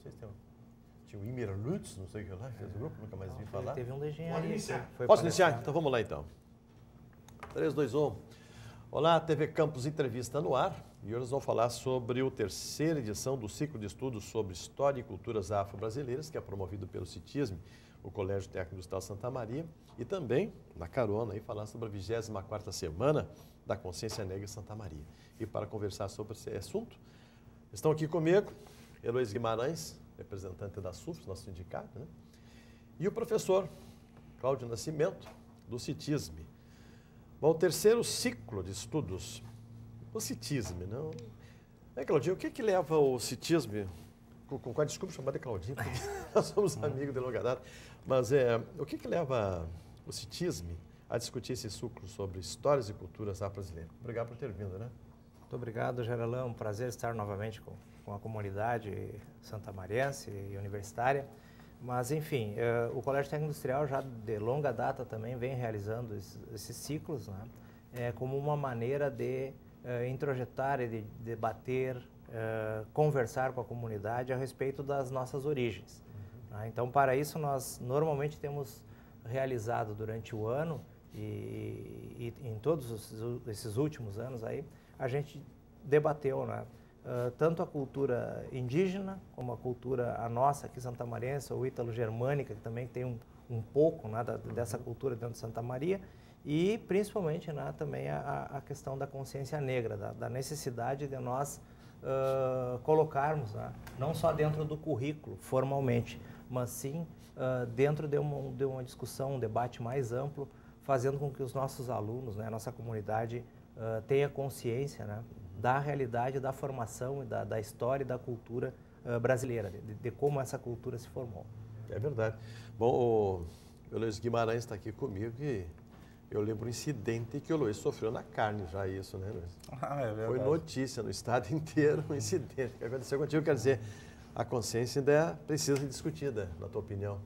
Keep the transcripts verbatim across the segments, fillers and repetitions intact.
sei se tem um... Tinha o Imer Lutz, não sei o que lá, fez o grupo, nunca mais vi falar. Teve um de engenharia. Posso iniciar? Então vamos lá então. três, dois, um. Olá, T V Campus Entrevista no ar. E hoje nós vamos falar sobre a terceira edição do ciclo de estudos sobre História e Culturas Afro-Brasileiras, que é promovido pelo CITISM, o Colégio Técnico Industrial Santa Maria, e também, na carona, aí, falar sobre a vigésima quarta Semana da Consciência Negra em Santa Maria. E para conversar sobre esse assunto, estão aqui comigo Heloísa Guimarães, representante da S U F, nosso sindicato, né? E o professor Cláudio Nascimento, do CITISM. Bom, o terceiro ciclo de estudos, o CITISM, não? É, Claudinho, o que que leva o CITISM, com, com a desculpa chamada de Claudinho, porque nós somos amigos de longa data, mas é, o que que leva o CITISM a discutir esse ciclo sobre histórias e culturas afro-brasileiras? Obrigado por ter vindo, né? Muito obrigado, Geralão. É um prazer estar novamente com, com a comunidade santamariense e universitária. Mas, enfim, eh, o Colégio Técnico Industrial já de longa data também vem realizando esses, esses ciclos, né, eh, como uma maneira de eh, introjetar e de debater, eh, conversar com a comunidade a respeito das nossas origens. Uhum. Né? Então, para isso, nós normalmente temos realizado durante o ano e, e, e em todos os, esses últimos anos aí, a gente debateu, né, uh, tanto a cultura indígena, como a cultura a nossa aqui santamariense, ou ítalo-germânica, que também tem um, um pouco, né, da, dessa cultura dentro de Santa Maria, e principalmente, né, também a, a questão da consciência negra, da, da necessidade de nós uh, colocarmos, né, não só dentro do currículo, formalmente, mas sim uh, dentro de uma, de uma discussão, um debate mais amplo, fazendo com que os nossos alunos, né, a nossa comunidade, Uh, tenha consciência, né, da realidade, da formação, e da, da história e da cultura uh, brasileira, de, de como essa cultura se formou. É verdade. Bom, o Luiz Guimarães está aqui comigo e eu lembro um incidente que o Luiz sofreu na carne já isso, né, Luiz? Ah, é verdade. Foi notícia no estado inteiro, um incidente que aconteceu contigo. Quer dizer, a consciência ainda precisa ser discutida, na tua opinião.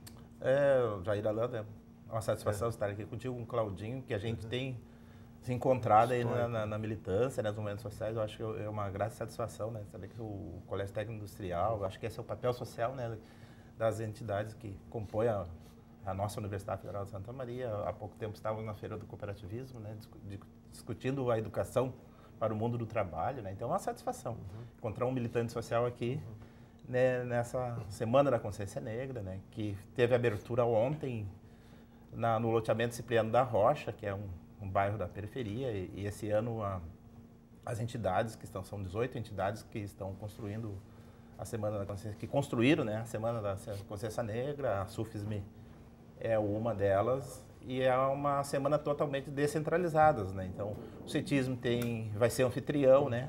É, Jair Alanda, é uma satisfação é. estar aqui contigo, com o Claudinho, que a gente uhum. tem se encontrado aí na, na, na militância, né, nos movimentos sociais. Eu acho que é uma grande satisfação, né, saber que o Colégio Técnico Industrial, eu acho que esse é o papel social, né, das entidades que compõem a, a nossa Universidade Federal de Santa Maria. Há pouco tempo estávamos na Feira do Cooperativismo, né, discutindo a educação para o mundo do trabalho, né, então é uma satisfação uhum. encontrar um militante social aqui uhum. né, nessa Semana da Consciência Negra, né, que teve abertura ontem na, no loteamento Cipriano da Rocha, que é um um bairro da periferia, e, e esse ano a, as entidades que estão, são dezoito entidades que estão construindo a Semana da Consciência, que construíram, né, a Semana da Consciência Negra, a SUFSM é uma delas, e é uma semana totalmente descentralizada, né, então o CITISM tem, vai ser anfitrião, né,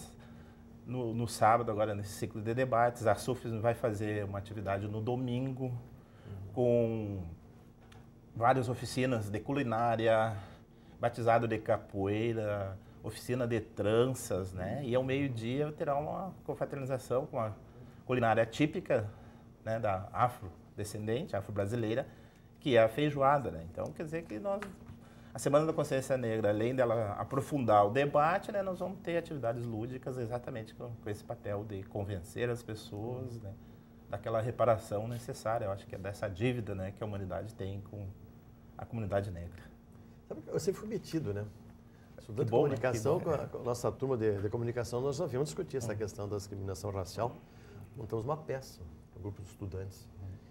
no, no sábado agora nesse ciclo de debates, a SUFSM vai fazer uma atividade no domingo, com várias oficinas de culinária, batizado de capoeira, oficina de tranças, né? E ao meio-dia terá uma confraternização com a culinária típica, né, da afrodescendente, afro-brasileira, que é a feijoada, né? Então, quer dizer que nós, a Semana da Consciência Negra, além dela aprofundar o debate, né, nós vamos ter atividades lúdicas exatamente com, com esse papel de convencer as pessoas, né, daquela reparação necessária. Eu acho que é dessa dívida, né, que a humanidade tem com a comunidade negra. Eu sempre fui metido, né? Estudante de bom, comunicação, né? com, a, com a nossa turma de, de comunicação, nós já viemos discutir essa questão da discriminação racial. Montamos uma peça, um grupo de estudantes.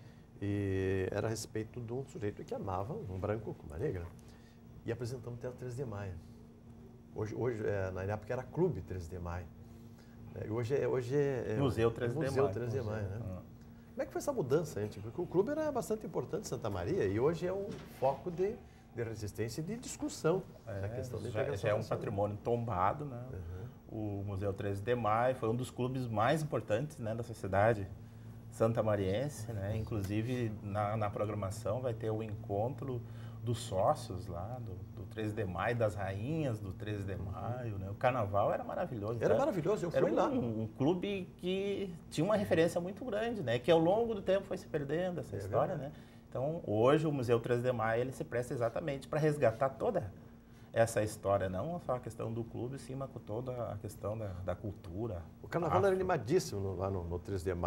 E era a respeito de um sujeito que amava um branco com uma negra. E apresentamos o Teatro três de Maio. Hoje, hoje é, na época era Clube três de Maio. E hoje é... Hoje é, é Museu três de Maio. Museu três de Maio, né? Uhum. Como é que foi essa mudança, gente? Porque o clube era bastante importante em Santa Maria e hoje é um foco de... de resistência e de discussão é, da questão da já, já é um patrimônio tombado, né? Uhum. O Museu três de Maio foi um dos clubes mais importantes, né, da sociedade santamariense, né? Inclusive na, na programação vai ter o encontro dos sócios lá do, do três de Maio, das rainhas do três de Maio, né? O carnaval era maravilhoso. Era maravilhoso, eu fui era um, lá. Um, um clube que tinha uma referência muito grande, né? Que ao longo do tempo foi se perdendo essa é história, verdade. né? Então, hoje, o Museu três de Maio, ele se presta exatamente para resgatar toda essa história, não só a questão do clube, sim, mas com toda a questão da, da cultura. O carnaval afro. Era animadíssimo no, lá no, no três de Maio.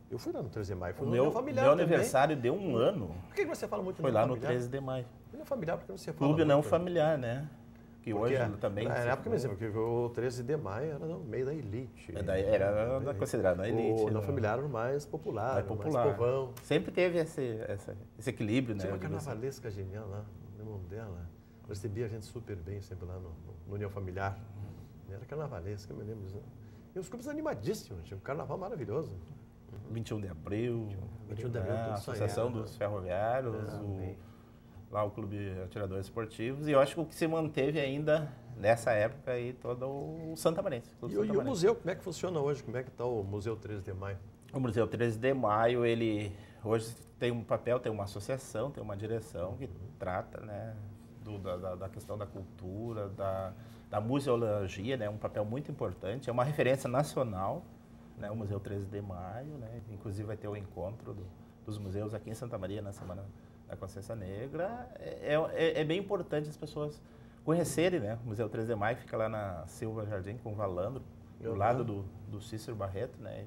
Eu fui lá no treze de maio, foi O no meu, meu familiar meu também. aniversário deu um ano. Por que você fala muito Foi União lá no familiar? treze de maio. União familiar, porque você fala Clube não muito, familiar, né? Que Porque hoje também... Na se época, for- mesmo, porque o treze de maio era no meio da elite. É daí- era Né? considerado a elite. O não né? familiar era o mais popular, Mais o popular. mais povão. Sempre teve esse, essa- esse equilíbrio, né? Tinha uma eu digo assim. carnavalesca genial lá, no irmão dela. Recebia a gente super bem sempre lá no, no, no União Familiar. Era carnavalesca, eu me lembro disso. E os clubes animadíssimos, tinha um carnaval maravilhoso. vinte e um de abril, vinte e um de abril, né, tudo a Associação sonhado. dos Ferroviários, É, o, lá o Clube Atiradores Esportivos, e eu acho que o que se manteve ainda nessa época aí todo o Santa Marense. E, o- e o museu, como é que funciona hoje? Como é que está o Museu treze de maio? O Museu treze de maio, ele hoje tem um papel, tem uma associação, tem uma direção que trata, né, do, da, da- da questão da cultura, da, da museologia, né, um papel muito importante, é uma referência nacional, né, o Museu treze de maio, né, inclusive vai ter o encontro do- dos museus aqui em Santa Maria na Semana da Consciência Negra. É, é, é bem importante as pessoas conhecerem, né, o Museu treze de maio fica lá na Silva Jardim com o Valandro, do Uhum. lado do, do Cícero Barreto, né,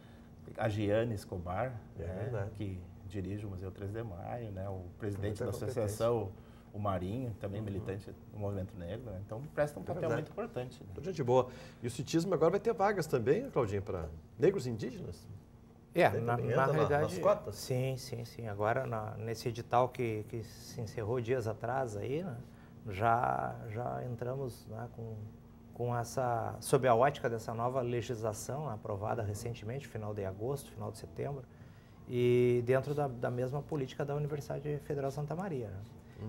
a Giane Escobar, É né, verdade. que dirige o Museu treze de maio, né, o presidente Muita da competência. associação, o Marinho, também Uhum. militante do movimento negro, né, então presta um papel verdade. muito importante. Né. Gente boa. E o citismo agora vai ter vagas também, Claudinho, para negros indígenas? É, Tem na, também, na entra na- realidade, nas cotas? sim, sim, sim. Agora, na- nesse edital que, que se encerrou dias atrás aí, né, já, já entramos, né, com, com essa, sob a ótica dessa nova legislação aprovada recentemente, final de agosto, final de setembro, e dentro da, da mesma política da Universidade Federal Santa Maria. Né.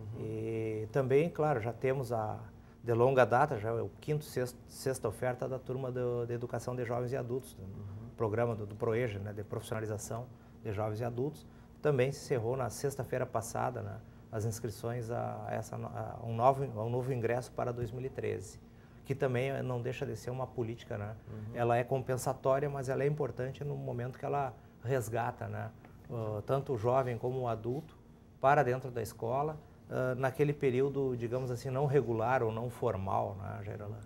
E também, claro, já temos a, de longa data, já é o quinto, sexto, sexta oferta da turma do, de educação de jovens e adultos, né, programa do, do PROEJA, né, de profissionalização de jovens e adultos. Também se encerrou na sexta-feira passada, né, as inscrições a, essa, a, um novo, a um novo ingresso para dois mil e treze, que também não deixa de ser uma política, né? Uhum. Ela é compensatória, mas ela é importante no momento que ela resgata, né, uh, tanto o jovem como o adulto para dentro da escola, uh, naquele período, digamos assim, não regular ou não formal, né, Geralã?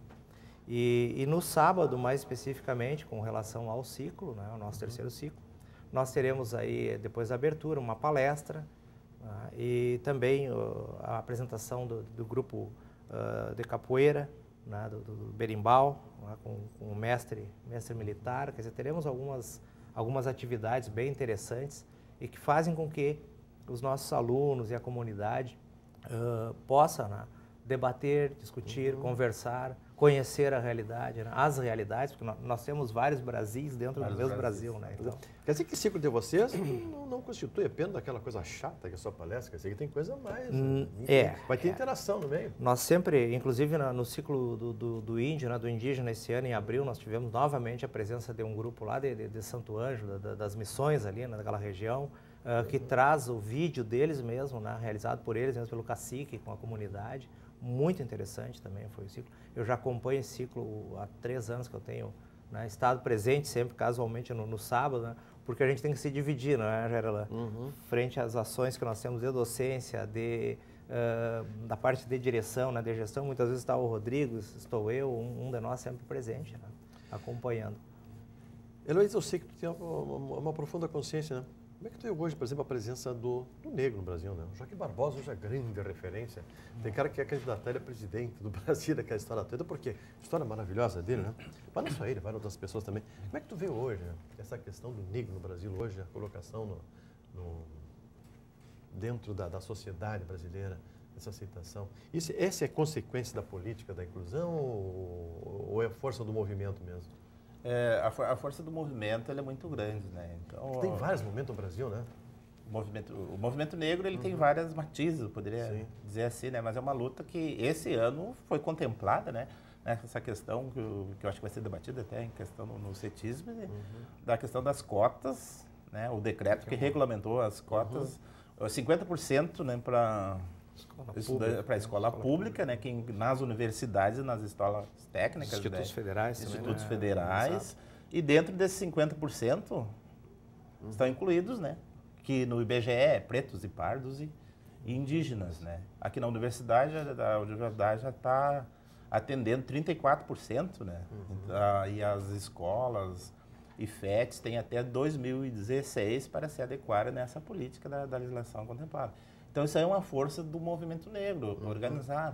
E, e no sábado, mais especificamente, com relação ao ciclo, né, o nosso terceiro ciclo, nós teremos aí, depois da abertura, uma palestra, né, e também uh, a apresentação do, do grupo uh, de capoeira, né, do, do berimbau, né, com, com o mestre, mestre militar. Quer dizer, teremos algumas, algumas atividades bem interessantes e que fazem com que os nossos alunos e a comunidade uh, possam, né, debater, discutir, uhum. conversar, conhecer a realidade, né? As realidades, porque nós, nós temos vários Brasis dentro vários do mesmo Brasil, Brasil, né? Então, quer dizer que o ciclo de vocês não, não constitui apenas daquela coisa chata que é só palestra, quer dizer que tem coisa mais... Hum, né? é. Vai ter é. interação no meio. Nós sempre, inclusive na, no ciclo do, do, do índio, né, do indígena, esse ano em abril, nós tivemos novamente a presença de um grupo lá de, de, de Santo Anjo, da, das missões ali, né, naquela região, uh, que traz o vídeo deles mesmo, né, realizado por eles mesmo, pelo cacique, com a comunidade. Muito interessante também foi o ciclo. Eu já acompanho esse ciclo há três anos que eu tenho, né, estado presente sempre, casualmente, no, no sábado, né, porque a gente tem que se dividir, não é, Geralã? Uhum. Frente às ações que nós temos de docência, de, uh, da parte de direção, né, de gestão. Muitas vezes está o Rodrigo, estou eu, um, um de nós sempre presente, né, acompanhando. Heloísa, eu sei que tu tem uma, uma, uma profunda consciência, né? Como é que tu vê hoje, por exemplo, a presença do, do negro no Brasil, né? O Joaquim Barbosa hoje é grande referência. Tem cara que quer candidatar ele a presidente do Brasil, daquela história toda, porque história maravilhosa dele, né? Mas não só ele, várias outras pessoas também. Como é que tu vê hoje, né, essa questão do negro no Brasil hoje, a colocação no, no, dentro da, da sociedade brasileira, essa aceitação? Isso, essa é consequência da política da inclusão ou, ou é a força do movimento mesmo? É, a, for, a força do movimento ela é muito grande, né? Então, tem vários movimentos no Brasil, né? O movimento, o movimento negro ele uhum. tem várias matizes, eu poderia Sim. dizer assim, né? Mas é uma luta que esse ano foi contemplada, né? Essa questão que eu, que eu acho que vai ser debatida até em questão no, no cetismo, né? Uhum. Da questão das cotas, né? O decreto que regulamentou as cotas, uhum. cinquenta por cento, né, para para a escola, escola pública, né, que nas universidades e nas escolas técnicas, institutos né, federais, institutos também, federais, né? E dentro desses cinquenta por cento uhum. estão incluídos, né, que no I B G E é pretos e pardos e, e indígenas, né. Aqui na universidade, a universidade já está atendendo trinta e quatro por cento, né, uhum. da, e as escolas I F E T S tem até dois mil e dezesseis para se adequar nessa política da, da legislação contemplada. Então, isso aí é uma força do movimento negro uhum. organizado.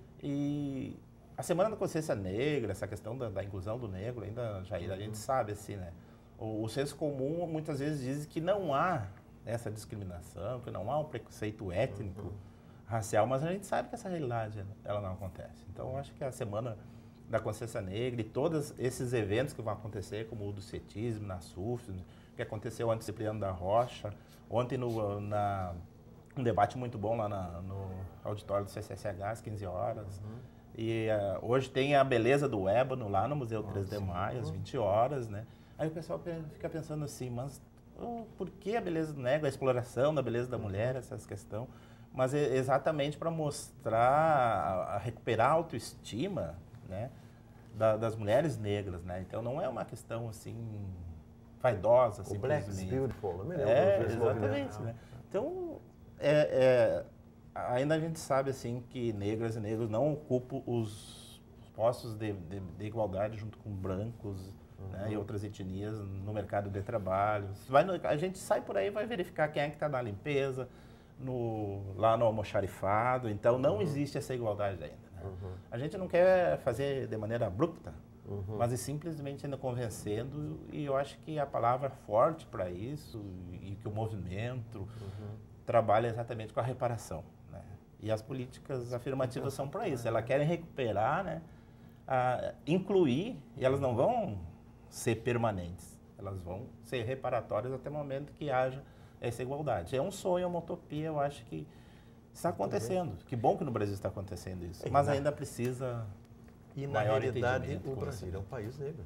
E a Semana da Consciência Negra, essa questão da, da inclusão do negro, ainda, Jair, a gente sabe, assim, né? O, o senso comum muitas vezes diz que não há essa discriminação, que não há um preconceito étnico, uhum. racial, mas a gente sabe que essa realidade ela não acontece. Então, eu acho que a Semana da Consciência Negra e todos esses eventos que vão acontecer, como o do cetismo, na S U F, que aconteceu antes do Cipriano da Rocha, ontem no, na, um debate muito bom lá na, no auditório do C C S H, às quinze horas. Uhum. E uh, hoje tem a beleza do ébano lá no Museu Nossa, três de Maio, às vinte horas, né? Aí o pessoal fica pensando assim, mas oh, por que a beleza do negro, a exploração da beleza da mulher, essas questões? Mas é exatamente para mostrar, a, a recuperar a autoestima, né, da, das mulheres negras, né? Então não é uma questão assim vaidosa, o Black is beautiful, né? É, exatamente, né? Então é, é, ainda a gente sabe assim que negras e negros não ocupam os postos de, de, de igualdade junto com brancos, uhum. né, e outras etnias no mercado de trabalho. Vai no, a gente sai por aí e vai verificar quem é que está na limpeza, no, lá no almoxarifado. Então não uhum. existe essa igualdade ainda. Uhum. A gente não quer fazer de maneira abrupta, uhum. mas é simplesmente ainda convencendo, e eu acho que a palavra forte para isso, e que o movimento uhum. trabalha exatamente com a reparação, né? E as políticas afirmativas são para isso, elas querem recuperar, né? A, incluir, e elas não vão ser permanentes, elas vão ser reparatórias até o momento que haja essa igualdade. É um sonho, é uma utopia, eu acho que está acontecendo. Que bom que no Brasil está acontecendo isso. É, mas ainda precisa E na realidade o Brasil é um país negro.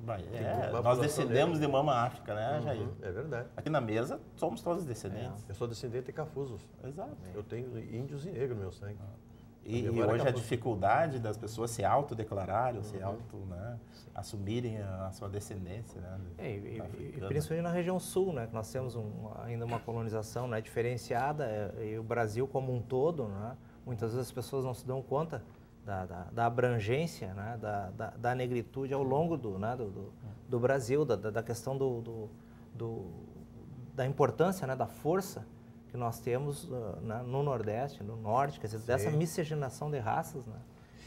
É, nós descendemos negra. de Mama África, né, uhum, Jair? É verdade. Aqui na mesa somos todos descendentes. É. Eu sou descendente de cafusos. Exato. Eu tenho índios e negros no meu sangue. E, e hoje a dificuldade das pessoas se autodeclararem, uhum. se auto, né, assumirem a, a sua descendência, né? É, e, e principalmente na região sul, né, que nós temos um, ainda uma colonização, né, diferenciada, é, e o Brasil como um todo, né, muitas vezes as pessoas não se dão conta da, da, da abrangência, né, da, da, da negritude ao longo do, né, do, do, do Brasil, da, da questão do, do, do, da importância, né, da força que nós temos uh, na, no Nordeste, no Norte, quer dizer, Sim. dessa miscigenação de raças, né?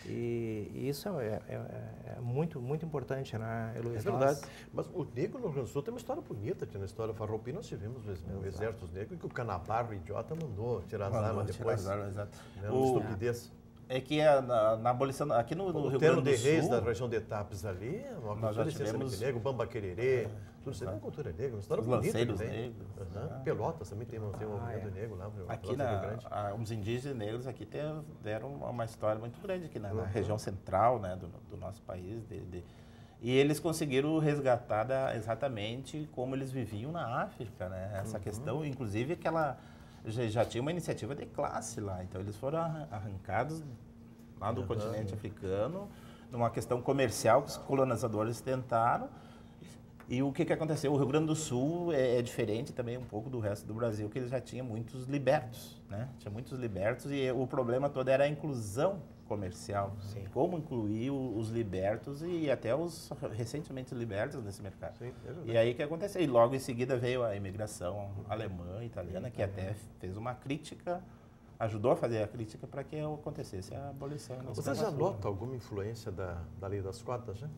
E, e isso é, é, é, é muito, muito importante, né, Luiz? É verdade. Nós... Mas o negro no Rio Grande do Sul tem uma história bonita, que na história farroupilha nós tivemos o exército negro, que o Canabarro, o idiota, mandou tirar as armas depois. Tirar as armas, exato. Né, uma estupidez. É que a, na, na abolição, aqui no, no o Rio Grande do de Reis, Sul... da região de Etapes ali, é uma cultura essencialmente tivemos... negro, Bamba Quererê, é, tudo isso é uma cultura negra, uma história os bonita. Lanceiros negros. Uhum. Ah. Pelotas também tem, tem um movimento ah, é. negro lá. Aqui, na, a, os indígenas negros aqui tem, deram uma história muito grande aqui na, uhum. na região central, né, do, do nosso país. De, de, e eles conseguiram resgatar da, exatamente como eles viviam na África, né? Essa uhum. questão, inclusive, aquela... Já, já tinha uma iniciativa de classe lá, então eles foram arrancados lá do uhum. continente africano, numa questão comercial que os colonizadores tentaram. E o que, que aconteceu? O Rio Grande do Sul é, é diferente também um pouco do resto do Brasil, que eles já tinham muitos libertos, né? Tinha muitos libertos e o problema todo era a inclusão comercial. Sim. Como incluir os libertos e até os recentemente libertos nesse mercado. Sim, é e aí o que aconteceu? E logo em seguida veio a imigração alemã, italiana, que até fez uma crítica, ajudou a fazer a crítica para que acontecesse a abolição. Você já nota alguma influência da, da lei das cotas, né?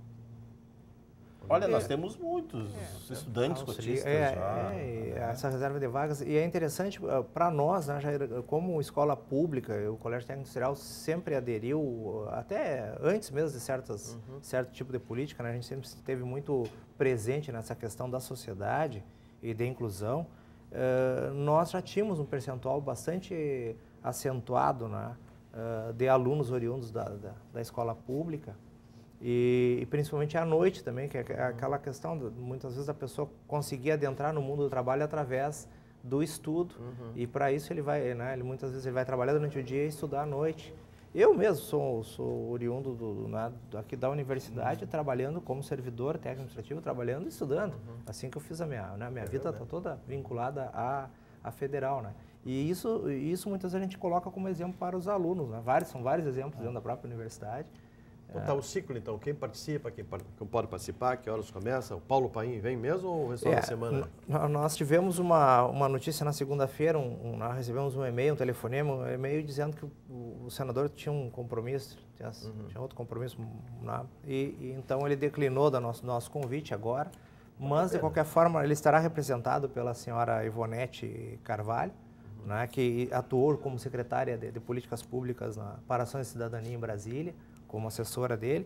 Olha, nós temos muitos é, estudantes cotistas é, já. É, é, essa reserva de vagas. E é interessante para nós, né, Jair, como escola pública, o Colégio Técnico Industrial sempre aderiu, até antes mesmo de certas, uhum. certo tipo de política, né, a gente sempre esteve muito presente nessa questão da sociedade e de inclusão. Uh, nós já tínhamos um percentual bastante acentuado, né, uh, de alunos oriundos da, da, da escola pública. E, e principalmente à noite também, que é aquela questão, de, muitas vezes a pessoa conseguir adentrar no mundo do trabalho através do estudo, uhum. e para isso ele vai, né, ele, muitas vezes ele vai trabalhar durante o dia e estudar à noite. Eu mesmo sou, sou oriundo do, né, aqui da universidade, uhum. trabalhando como servidor técnico administrativo, trabalhando e estudando, uhum. assim que eu fiz a minha, né, minha é vida está toda vinculada à, à federal, né? E isso, isso muitas vezes a gente coloca como exemplo para os alunos, né? Vários, são vários exemplos dentro da própria universidade, Contar o ciclo, então, quem participa, quem, quem pode participar, que horas começa? O Paulo Paim vem mesmo ou o resto É, da semana? Nós tivemos uma, uma notícia na segunda-feira, um, um, nós recebemos um e-mail, um telefonema, um e-mail dizendo que o, o senador tinha um compromisso, tinha, uhum. tinha outro compromisso, né? e, e então ele declinou do nosso, nosso convite agora, mas de qualquer forma ele estará representado pela senhora Ivonete Carvalho, uhum. né, que atuou como secretária de, de Políticas Públicas na, para Ações de Cidadania em Brasília, como assessora dele,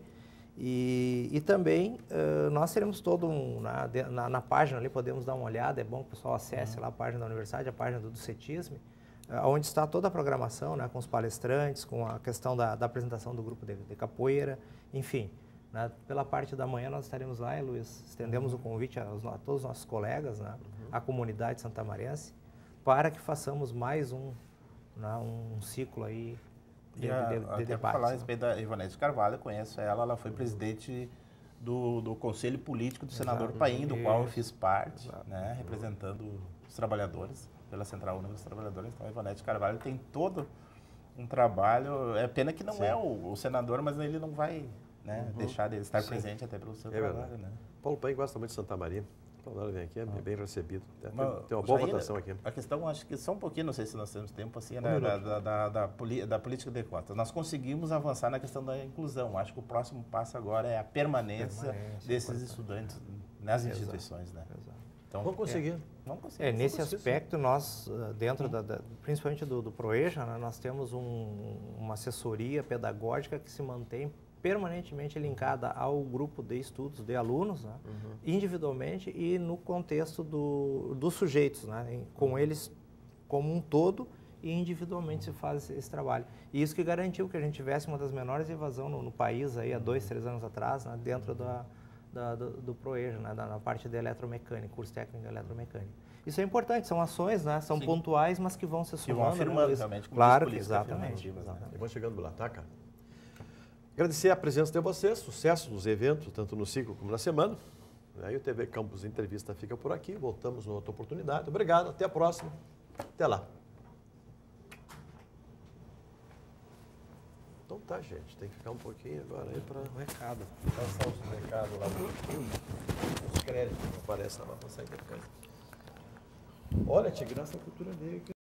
e, e também uh, nós teremos todo um, na, na, na página ali, podemos dar uma olhada, é bom que o pessoal acesse uhum. lá a página da universidade, a página do, do CETISM, uh, onde está toda a programação, né, com os palestrantes, com a questão da, da apresentação do grupo de, de capoeira, enfim. Né, pela parte da manhã nós estaremos lá, e, Luiz, estendemos uhum. o convite aos, a todos os nossos colegas, né, uhum. à comunidade santamarense, para que façamos mais um, né, um ciclo aí, De, a, de, de, de até para falar a respeito da Ivonete Carvalho, eu conheço ela, ela foi presidente do, do Conselho Político do senador Exato. Paim, do Isso. qual eu fiz parte, né, representando os trabalhadores, pela Central Única dos Trabalhadores. Então, a Ivonete Carvalho tem todo um trabalho, é pena que não Sim. é o, o senador, mas ele não vai né, uhum. deixar de estar Sim. presente até pelo seu é trabalho. Verdade. Né? Paulo Paim gosta muito de Santa Maria. Quando ela vem aqui, é bem recebido. Tem, Mas, tem uma boa Jair, votação aqui. A questão, acho que só um pouquinho, não sei se nós temos tempo, assim, né, da, da, da, da, da política de cotas. Nós conseguimos avançar na questão da inclusão. Acho que o próximo passo agora é a permanência, permanência desses é estudantes nas Exato. instituições. Né? Exato. Então, vamos conseguir. É, vamos conseguir. É, nesse vamos aspecto, nós, dentro, da, da, principalmente do, do ProEja, né, nós temos um, uma assessoria pedagógica que se mantém permanentemente linkada ao grupo de estudos de alunos, né, uhum. individualmente e no contexto do, dos sujeitos, né, em, com eles como um todo e individualmente uhum. se faz esse, esse trabalho. E isso que garantiu que a gente tivesse uma das menores evasões no, no país aí, há dois, três anos atrás, né, dentro da, da, do, do ProEja, né, da, na parte de eletromecânica, curso técnico de eletromecânica. Isso é importante, são ações, né, são Sim. pontuais, mas que vão se somando. Que vão afirmando né, realmente. Claro, que exatamente. exatamente. Né? Eu vou chegando lá, tá, cara? Agradecer a presença de vocês, sucesso nos eventos, tanto no ciclo como na semana. Aí o T V Campus Entrevista fica por aqui, voltamos numa outra oportunidade. Obrigado, até a próxima. Até lá. Então tá, gente, tem que ficar um pouquinho agora aí para o recado. Passar os recados lá, os créditos que aparecem lá para sair depois. Olha, te graça a cultura negra.